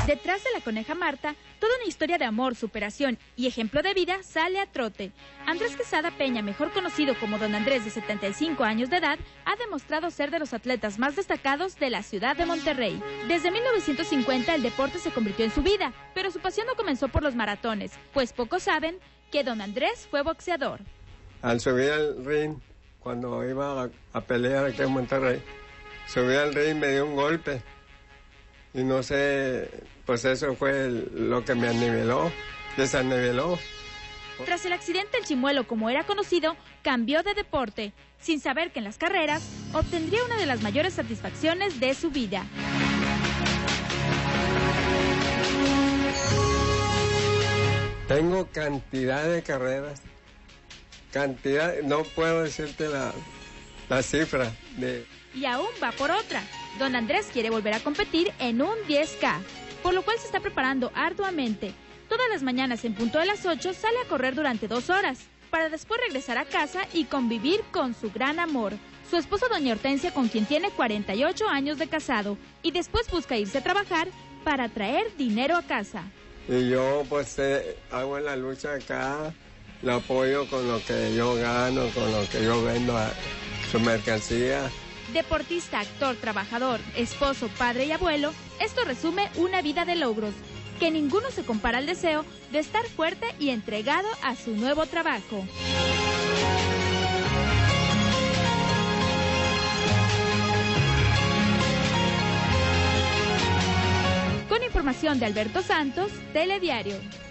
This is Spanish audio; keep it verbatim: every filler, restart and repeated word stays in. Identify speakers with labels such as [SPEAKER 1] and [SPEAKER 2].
[SPEAKER 1] Detrás de la coneja Marta, toda una historia de amor, superación y ejemplo de vida sale a trote. Andrés Quesada Peña, mejor conocido como Don Andrés, de setenta y cinco años de edad, ha demostrado ser de los atletas más destacados de la ciudad de Monterrey. Desde mil novecientos cincuenta el deporte se convirtió en su vida, pero su pasión no comenzó por los maratones, pues pocos saben que Don Andrés fue boxeador.
[SPEAKER 2] Al subir al ring, cuando iba a, a pelear aquí en Monterrey, subí al ring y me dio un golpe. Y no sé, pues eso fue el, lo que me aniveló, desaniveló.
[SPEAKER 1] Tras el accidente, el Chimuelo, como era conocido, cambió de deporte, sin saber que en las carreras obtendría una de las mayores satisfacciones de su vida.
[SPEAKER 2] Tengo cantidad de carreras, cantidad, no puedo decirte la, la cifra de...
[SPEAKER 1] Y aún va por otra. Don Andrés quiere volver a competir en un diez K, por lo cual se está preparando arduamente. Todas las mañanas en punto de las ocho sale a correr durante dos horas, para después regresar a casa y convivir con su gran amor, su esposa doña Hortensia, con quien tiene cuarenta y ocho años de casado, y después busca irse a trabajar para traer dinero a casa.
[SPEAKER 2] Y yo pues eh, hago la lucha acá, lo apoyo con lo que yo gano, con lo que yo vendo a su mercancía.
[SPEAKER 1] Deportista, actor, trabajador, esposo, padre y abuelo, esto resume una vida de logros, que ninguno se compara al deseo de estar fuerte y entregado a su nuevo trabajo. Con información de Alberto Santos, Telediario.